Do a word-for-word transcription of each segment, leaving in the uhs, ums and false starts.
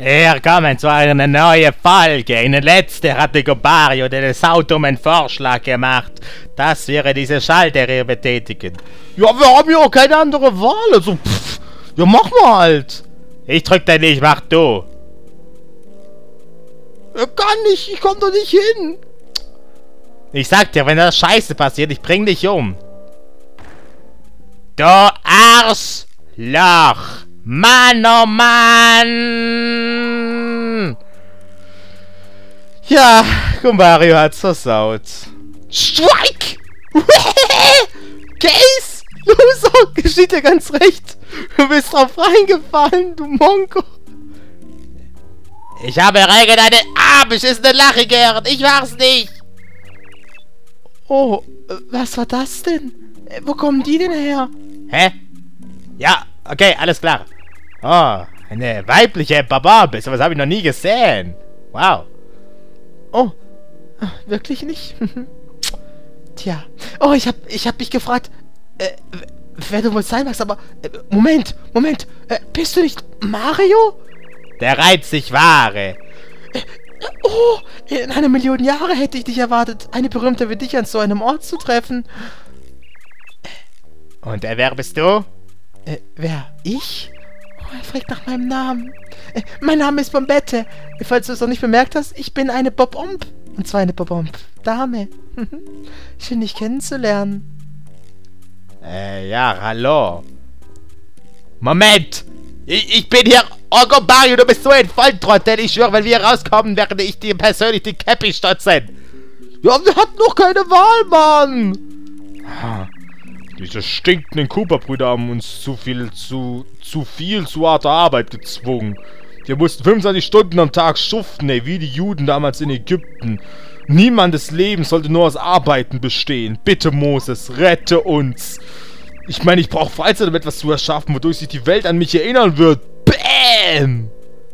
Willkommen zu einer neuen Folge. In der letzten hat der Gobario den saudummen Vorschlag gemacht, dass wir diese Schalter betätigen. Ja, wir haben ja auch keine andere Wahl. Also, pff, ja, mach mal halt. Ich drück den nicht, mach du. Ja, kann nicht, ich komm doch nicht hin. Ich sag dir, wenn das Scheiße passiert, ich bring dich um. Du Arschloch. Mann, oh Mann! Ja, Gobario hat's versaut. Strike! Case! Loser! Geschieht dir ganz recht. Du bist drauf reingefallen, du Monko. Ich habe Regel deine abbeschissene Lache gehört. Ich war's nicht. Oh, was war das denn? Wo kommen die denn her? Hä? Ja, okay, alles klar. Oh, eine weibliche Barbarbis. Was habe ich noch nie gesehen. Wow. Oh, wirklich nicht? Tja. Oh, ich hab, ich hab mich gefragt, äh, wer du wohl sein magst, aber... Äh, Moment, Moment. Äh, bist du nicht Mario? Der einzig wahre. Äh, oh, in einer Million Jahre hätte ich dich erwartet, eine Berühmte wie dich an so einem Ort zu treffen. Und äh, wer bist du? Äh, wer? Ich? Oh, er fragt nach meinem Namen. Äh, mein Name ist Bombette. Falls du es noch nicht bemerkt hast, ich bin eine Bob-Omb. Und zwar eine Bob-Omb-Dame. Schön, dich kennenzulernen. Äh, ja, hallo. Moment! Ich, ich bin hier... Oh, Gobario, du bist so ein Volltrottel. Ich schwöre, wenn wir hier rauskommen, werde ich dir persönlich die Käppi stutzen. Ja, wir hatten noch keine Wahl, Mann. Ah. Diese stinkenden Cooper-Brüder haben uns zu viel, zu, zu viel, zu harter Arbeit gezwungen. Wir mussten fünfundzwanzig Stunden am Tag schuften, ey, wie die Juden damals in Ägypten. Niemandes Leben sollte nur aus Arbeiten bestehen. Bitte, Moses, rette uns. Ich meine, ich brauche Freizeit, um etwas zu erschaffen, wodurch sich die Welt an mich erinnern wird. Bäm!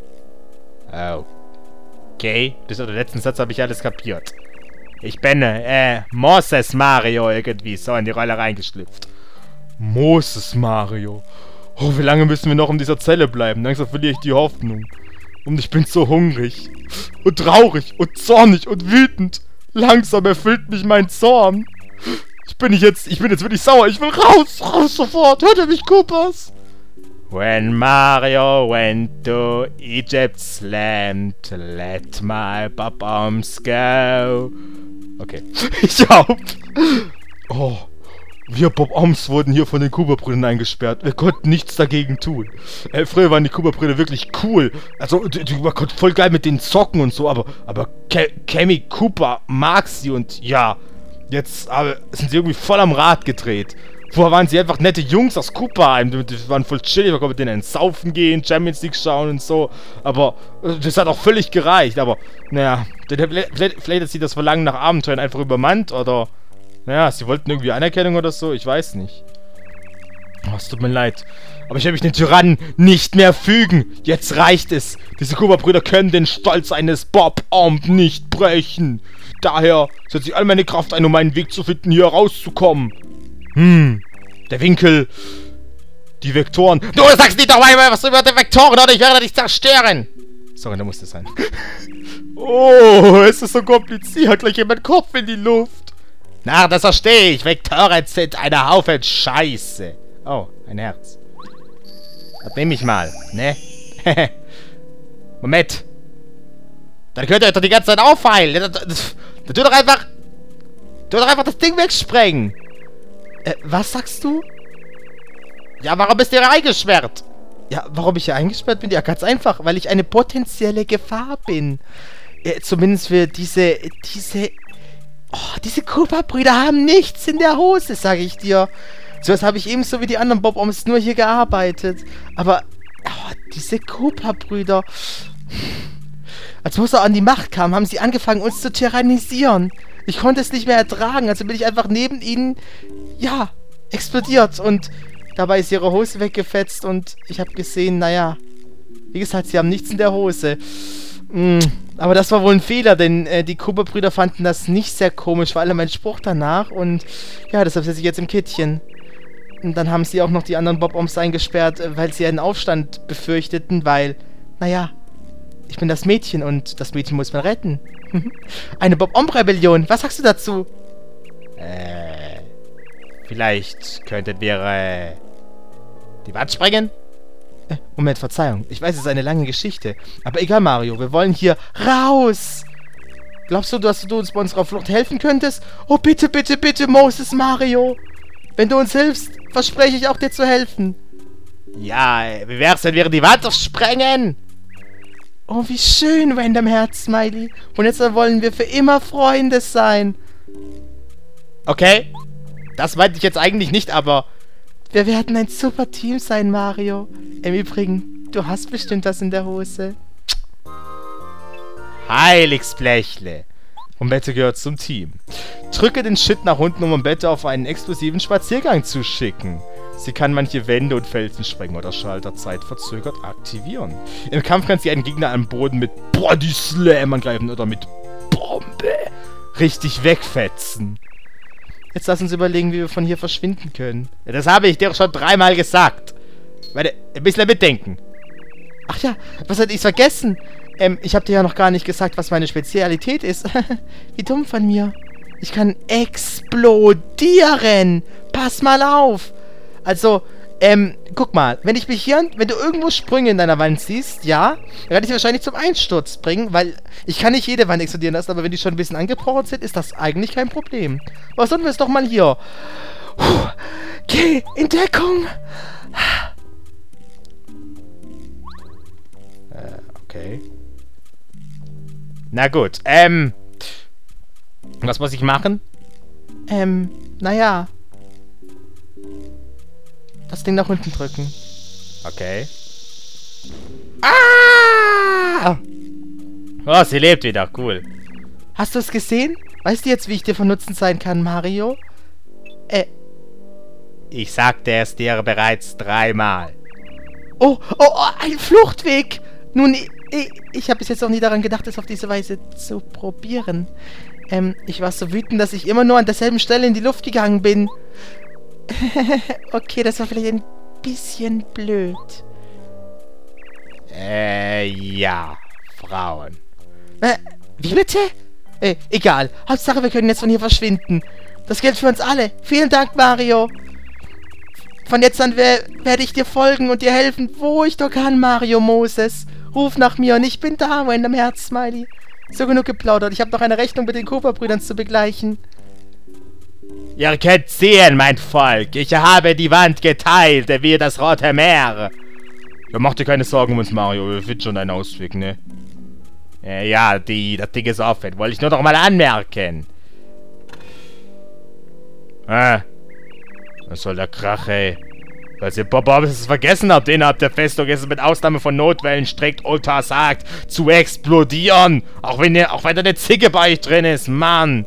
Okay, bis auf den letzten Satz habe ich alles kapiert. Ich bin, äh, Moses Mario irgendwie so in die Rolle reingeschlüpft. Moses Mario. Oh, wie lange müssen wir noch in dieser Zelle bleiben? Langsam verliere ich die Hoffnung. Und ich bin so hungrig. Und traurig. Und zornig. Und wütend. Langsam erfüllt mich mein Zorn. Ich bin nicht jetzt, ich bin jetzt wirklich sauer. Ich will raus. Raus sofort. Hört ihr mich, Coopers? When Mario went to Egypt's land, let my Bob-Ombs go. Okay. Ja. Oh. Wir Bob-Ombs wurden hier von den Cooper-Brüdern eingesperrt. Wir konnten nichts dagegen tun. Äh, früher waren die Cooper-Brüder wirklich cool. Also, man konnte voll geil mit denen zocken und so, aber, aber Cammy Cooper mag sie und ja, jetzt aber, sind sie irgendwie voll am Rad gedreht. Vorher waren sie einfach nette Jungs aus Cooperheim. Die waren voll chillig, wir konnten mit denen saufen gehen, Champions League schauen und so. Aber das hat auch völlig gereicht. Aber, naja, vielleicht, vielleicht hat sie das Verlangen nach Abenteuern einfach übermannt oder... Naja, sie wollten irgendwie Anerkennung oder so, ich weiß nicht. Oh, es tut mir leid. Aber ich werde mich den Tyrannen nicht mehr fügen. Jetzt reicht es. Diese Cooper-Brüder können den Stolz eines Bob-Omb nicht brechen. Daher setze ich all meine Kraft ein, um einen Weg zu finden, hier rauszukommen. Hm, der Winkel, die Vektoren. Du sagst nicht doch mal was über die Vektoren, oder ich werde dich zerstören. Sorry, da muss das sein. Oh, es ist so kompliziert. Gleich jemand Kopf in die Luft. Na, das verstehe ich. Vektoren sind eine Haufen Scheiße. Oh, ein Herz. Das nehme ich mal, ne? Moment. Dann könnt ihr doch die ganze Zeit aufheilen. Dann tu doch einfach... Tu doch einfach das Ding wegsprengen. Äh, was sagst du? Ja, warum bist du hier eingesperrt? Ja, warum ich hier eingesperrt bin? Ja, ganz einfach, weil ich eine potenzielle Gefahr bin. Äh, zumindest für diese, diese... Oh, diese Cooper-Brüder haben nichts in der Hose, sage ich dir. So was habe ich ebenso wie die anderen Bob-Ombs nur hier gearbeitet. Aber, oh, diese Cooper-Brüder... Als Musa an die Macht kam, haben sie angefangen, uns zu tyrannisieren. Ich konnte es nicht mehr ertragen, also bin ich einfach neben ihnen, ja, explodiert. Und dabei ist ihre Hose weggefetzt und ich habe gesehen, naja, wie gesagt, sie haben nichts in der Hose. Mm, aber das war wohl ein Fehler, denn äh, die Cooper-Brüder fanden das nicht sehr komisch, vor allem mein Spruch danach. Und ja, deshalb sitze ich jetzt im Kittchen. Und dann haben sie auch noch die anderen Bob-Ombs eingesperrt, weil sie einen Aufstand befürchteten, weil, naja, Ich bin das Mädchen und das Mädchen muss man retten. Eine Bob-Omb-Rebellion. Was sagst du dazu? Äh, vielleicht könntet wir äh, die Wand sprengen? Äh, Moment, Verzeihung. Ich weiß, es ist eine lange Geschichte. Aber egal, Mario. Wir wollen hier raus. Glaubst du, dass du uns bei unserer Flucht helfen könntest? Oh, bitte, bitte, bitte, Moses Mario. Wenn du uns hilfst, verspreche ich auch dir zu helfen. Ja, wie wär's, wenn wir die Wand sprengen? Oh, wie schön, Random Herz, Smiley. Und jetzt wollen wir für immer Freunde sein. Okay. Das meinte ich jetzt eigentlich nicht, aber... Wir werden ein super Team sein, Mario. Im Übrigen, du hast bestimmt was in der Hose. Heiligsblechle. Bombette gehört zum Team. Drücke den Shit nach unten, um Bombette auf einen explosiven Spaziergang zu schicken. Sie kann manche Wände und Felsen sprengen oder Schalter zeitverzögert aktivieren. Im Kampf kann sie einen Gegner am Boden mit Body Slam angreifen oder mit Bombe richtig wegfetzen. Jetzt lass uns überlegen, wie wir von hier verschwinden können. Ja, das habe ich dir schon dreimal gesagt. Warte, ein bisschen mitdenken. Ach ja, was hatte ich vergessen? Ähm, ich habe dir ja noch gar nicht gesagt, was meine Spezialität ist. Wie dumm von mir. Ich kann explodieren. Pass mal auf. Also, ähm, guck mal, wenn ich mich hier, wenn du irgendwo Sprünge in deiner Wand siehst, ja, dann kann ich dich wahrscheinlich zum Einsturz bringen, weil ich kann nicht jede Wand explodieren lassen, aber wenn die schon ein bisschen angebrochen sind, ist das eigentlich kein Problem. Was sollen wir es doch mal hier? Puh, geh in Deckung. Äh, okay. Na gut, ähm, was muss ich machen? Ähm, naja. Das Ding nach unten drücken. Okay. Ah! Oh, sie lebt wieder. Cool. Hast du es gesehen? Weißt du jetzt, wie ich dir von Nutzen sein kann, Mario? Äh. Ich sagte es dir bereits dreimal. Oh, oh, oh, ein Fluchtweg! Nun, ich, ich, ich habe bis jetzt noch nie daran gedacht, es auf diese Weise zu probieren. Ähm, ich war so wütend, dass ich immer nur an derselben Stelle in die Luft gegangen bin. Okay, das war vielleicht ein bisschen blöd. Äh, ja. Frauen. Äh, wie bitte? Äh, egal. Hauptsache, wir können jetzt von hier verschwinden. Das gilt für uns alle. Vielen Dank, Mario. Von jetzt an wer werde ich dir folgen und dir helfen, wo ich doch kann, Mario Moses. Ruf nach mir und ich bin da, Random Herz, Smiley. So genug geplaudert. Ich habe noch eine Rechnung mit den Cooper-Brüdern zu begleichen. Ihr könnt sehen, mein Volk. Ich habe die Wand geteilt, wie das Rote Meer. Ja, mach dir keine Sorgen um uns, Mario. Wir finden schon einen Ausweg, ne? Äh, ja, die, das Ding ist offen. Wollte ich nur noch mal anmerken. Ah. Was soll der Krach, ey? Falls ihr Bob es vergessen habt, innerhalb der Festung ist es mit Ausnahme von Notwellen strikt untersagt, zu explodieren. Auch wenn, ihr, auch wenn da eine Zicke bei euch drin ist, Mann.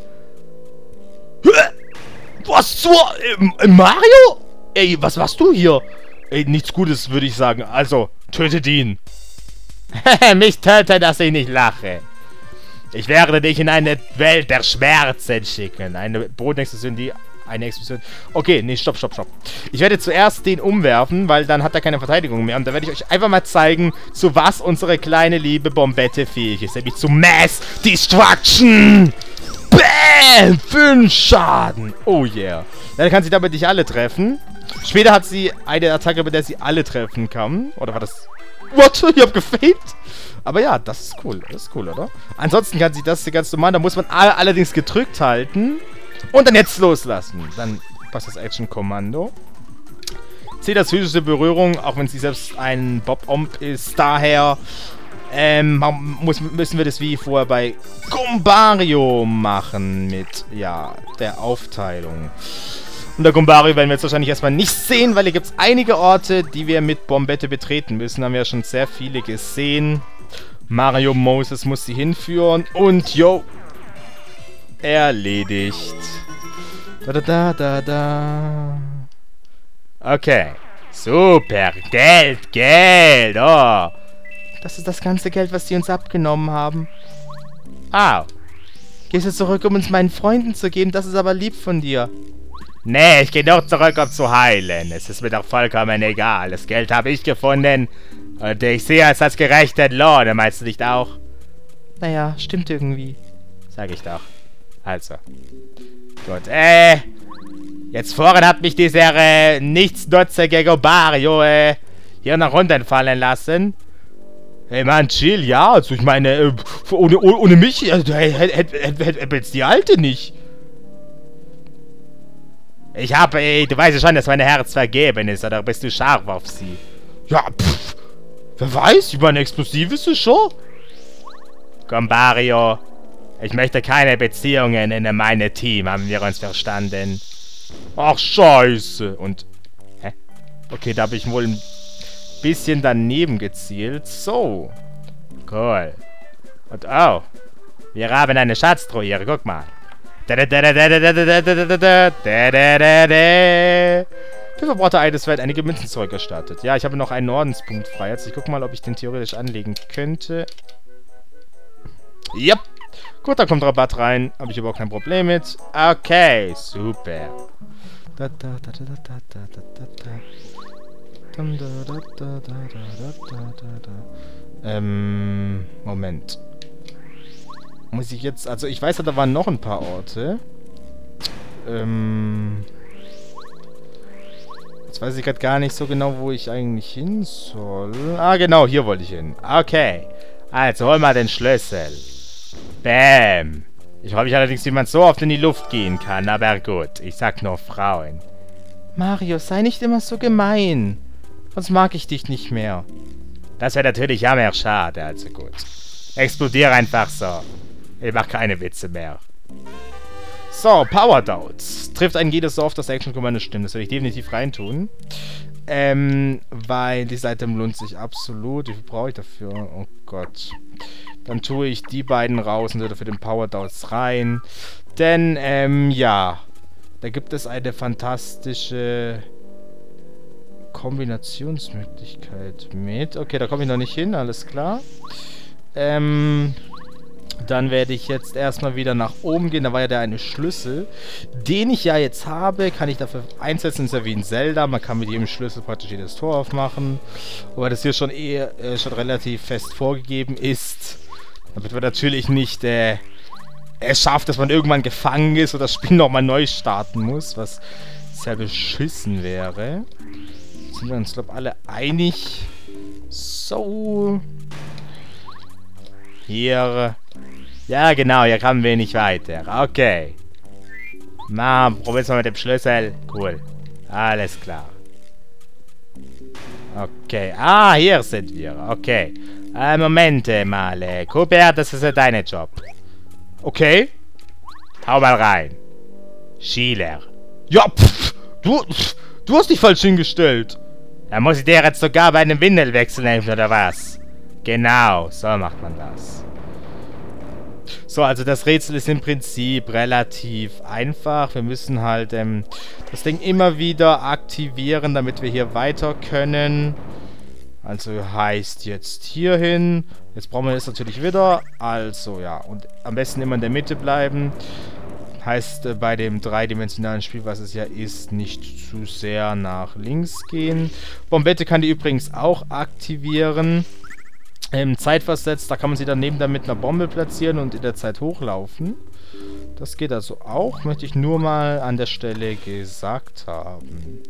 Was zur... Äh, Mario? Ey, was machst du hier? Ey, nichts Gutes, würde ich sagen. Also, tötet ihn. Mich töte, dass ich nicht lache. Ich werde dich in eine Welt der Schmerzen schicken. Eine Bodenexplosion, die... Eine Explosion... Okay, nee, stopp, stopp, stopp. Ich werde zuerst den umwerfen, weil dann hat er keine Verteidigung mehr. Und da werde ich euch einfach mal zeigen, zu was unsere kleine liebe Bombette fähig ist. Nämlich zu Mass Destruction. Bäm! Fünf Schaden. Oh yeah. Dann kann sie damit nicht alle treffen. Später hat sie eine Attacke, bei der sie alle treffen kann. Oder war das... What? Ich hab gefailt? Aber ja, das ist cool. Das ist cool, oder? Ansonsten kann sie das ganz normal. Da muss man all allerdings gedrückt halten. Und dann jetzt loslassen. Dann passt das Action-Kommando. Zählt das physische Berührung, auch wenn sie selbst ein Bob-Omb ist. Daher... Ähm, muss, müssen wir das wie vorher bei Gumbario machen mit, ja, der Aufteilung. Und der Gumbario werden wir jetzt wahrscheinlich erstmal nicht sehen, weil hier gibt es einige Orte, die wir mit Bombette betreten müssen. Haben wir ja schon sehr viele gesehen. Mario Moses muss sie hinführen und, yo, erledigt. Da, da, da, da, da. Okay, super, Geld, Geld, oh. Das ist das ganze Geld, was sie uns abgenommen haben. Au. Gehst du zurück, um uns meinen Freunden zu geben? Das ist aber lieb von dir. Nee, ich gehe doch zurück, um zu heilen. Es ist mir doch vollkommen egal. Das Geld habe ich gefunden. Und ich sehe es als gerechten Lohn, meinst du nicht auch? Naja, stimmt irgendwie. Sag ich doch. Also. Gut, äh. Jetzt vorhin hat mich dieser äh, nichtsnutzige Gobario äh, hier nach unten fallen lassen. Hey Mann, chill, ja. Also ich meine, äh, ohne, ohne, ohne mich also, hätte hätt, hätt, hätt, hätt jetzt die Alte nicht. Ich habe, ey, du weißt ja schon, dass mein Herz vergeben ist, oder bist du scharf auf sie? Ja, pff. Wer weiß, ich meine, explosiv ist es schon. Gobario, ich möchte keine Beziehungen in meinem Team, haben wir uns verstanden. Ach, scheiße. Und, hä? Okay, da habe ich wohl ein bisschen daneben gezielt. So. Cool. Und, oh. Wir haben eine Schatztruhe hier, guck mal. Der Verbrauchter eines wird einige Münzen zurückerstattet. Ja, ich habe noch einen Ordenspunkt frei. Jetzt ich gucke mal, ob ich den theoretisch anlegen könnte. Yep. Gut, da kommt Rabatt rein. Habe ich überhaupt kein Problem mit. Okay, super. Ähm, Moment. Muss ich jetzt... Also, ich weiß ja, da waren noch ein paar Orte. Ähm... Jetzt weiß ich gerade gar nicht so genau, wo ich eigentlich hin soll. Ah, genau, hier wollte ich hin. Okay. Also, hol mal den Schlüssel. Bäm. Ich freue mich allerdings, wie man so oft in die Luft gehen kann. Aber gut, ich sag nur Frauen. Mario, sei nicht immer so gemein. Sonst mag ich dich nicht mehr. Das wäre natürlich ja mehr schade, also gut. Explodiere einfach so. Ich mach keine Witze mehr. So, Power Doubts. Trifft einen jedes so oft, dass Action Kommando stimmt. Das werde ich definitiv reintun. Ähm, weil die Seite lohnt sich absolut. Wie viel brauche ich dafür? Oh Gott. Dann tue ich die beiden raus und dafür den Power Doubts rein. Denn, ähm, ja. Da gibt es eine fantastische Kombinationsmöglichkeit mit. Okay, da komme ich noch nicht hin, alles klar. Ähm... Dann werde ich jetzt erstmal wieder nach oben gehen. Da war ja der eine Schlüssel. Den ich ja jetzt habe, kann ich dafür einsetzen. Das ist ja wie in Zelda. Man kann mit jedem Schlüssel praktisch jedes Tor aufmachen. Wobei das hier schon eher äh, schon relativ fest vorgegeben ist. Damit man natürlich nicht äh, es schafft, dass man irgendwann gefangen ist oder das Spiel nochmal neu starten muss. Was sehr beschissen wäre. Sind wir uns, glaube ich, alle einig. So. Hier. Ja, genau, hier kommen wir nicht weiter. Okay. Na, probier's mal mit dem Schlüssel. Cool. Alles klar. Okay. Ah, hier sind wir. Okay. Äh, Moment mal. Äh, Cooper, das ist ja dein Job. Okay. Hau mal rein. Schieler. Ja, pff, du, pff, du hast dich falsch hingestellt. Da muss ich dir jetzt sogar bei einem Windelwechsel helfen, oder was? Genau, so macht man das. So, also das Rätsel ist im Prinzip relativ einfach. Wir müssen halt ähm, das Ding immer wieder aktivieren, damit wir hier weiter können. Also heißt jetzt hier hin. Jetzt brauchen wir das natürlich wieder. Also ja, und am besten immer in der Mitte bleiben. Heißt äh, bei dem dreidimensionalen Spiel, was es ja ist, nicht zu sehr nach links gehen. Bombette kann die übrigens auch aktivieren. Ähm, zeitversetzt, da kann man sie dann neben damit einer Bombe platzieren und in der Zeit hochlaufen. Das geht also auch, möchte ich nur mal an der Stelle gesagt haben.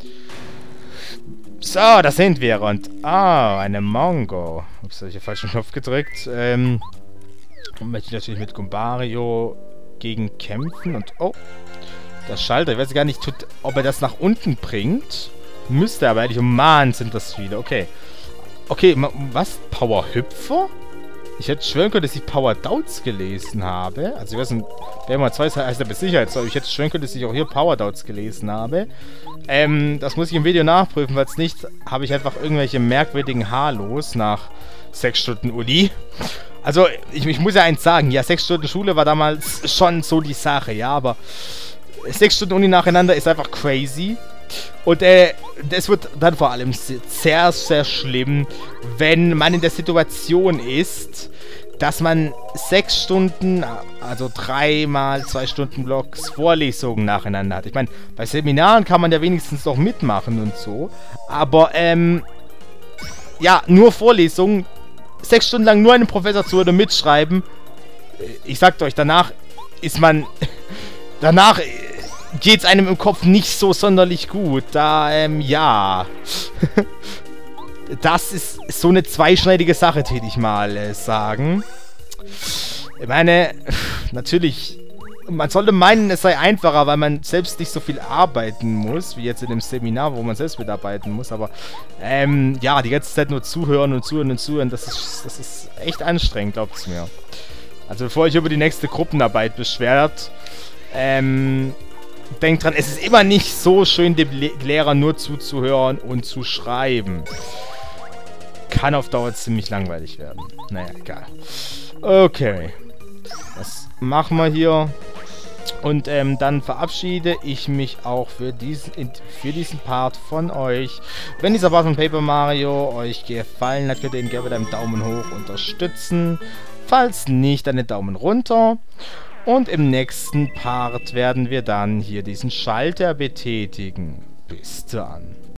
So, da sind wir und... Ah, eine Mongo. Ups, habe ich den falschen Knopf gedrückt. Ähm, möchte ich natürlich mit Gobario gegen kämpfen und... Oh, das Schalter, ich weiß gar nicht, tut, ob er das nach unten bringt. Müsste aber eigentlich... Oh Mann, sind das viele. Okay. Okay, was? Power Hüpfer? Ich hätte schwören können, dass ich Power Doubts gelesen habe. Also ich weiß nicht, wer mal zwei heißt, der mit Sicherheit soll. Ich hätte schwören können, dass ich auch hier Power Doubts gelesen habe. Ähm, das muss ich im Video nachprüfen, weil es nicht, habe ich einfach irgendwelche merkwürdigen Haarlos nach sechs Stunden Uni. Also, ich, ich muss ja eins sagen, ja, sechs Stunden Schule war damals schon so die Sache, ja, aber sechs Stunden Uni nacheinander ist einfach crazy. Und äh, das wird dann vor allem sehr, sehr schlimm, wenn man in der Situation ist, dass man sechs Stunden, also dreimal zwei Stunden Blocks Vorlesungen nacheinander hat. Ich meine, bei Seminaren kann man ja wenigstens noch mitmachen und so. Aber, ähm, ja, nur Vorlesungen, sechs Stunden lang nur einem Professor zuhören und mitschreiben. Ich sagt euch, danach ist man, danach geht's einem im Kopf nicht so sonderlich gut. Da, ähm, ja. Das ist so eine zweischneidige Sache, täte ich mal äh, sagen. Ich meine, natürlich, man sollte meinen, es sei einfacher, weil man selbst nicht so viel arbeiten muss, wie jetzt in dem Seminar, wo man selbst mitarbeiten muss. Aber, ähm, ja, die ganze Zeit nur zuhören und zuhören und zuhören, das ist, das ist echt anstrengend, glaubt's mir. Also bevor ich über die nächste Gruppenarbeit beschwert, ähm, denkt dran, es ist immer nicht so schön, dem Le Lehrer nur zuzuhören und zu schreiben. Kann auf Dauer ziemlich langweilig werden. Naja, egal. Okay. Das machen wir hier. Und ähm, dann verabschiede ich mich auch für diesen, für diesen Part von euch. Wenn dieser Part von Paper Mario euch gefallen hat, könnt ihr ihn gerne mit einem Daumen hoch unterstützen. Falls nicht, einen Daumen runter. Und im nächsten Part werden wir dann hier diesen Schalter betätigen. Bis dann.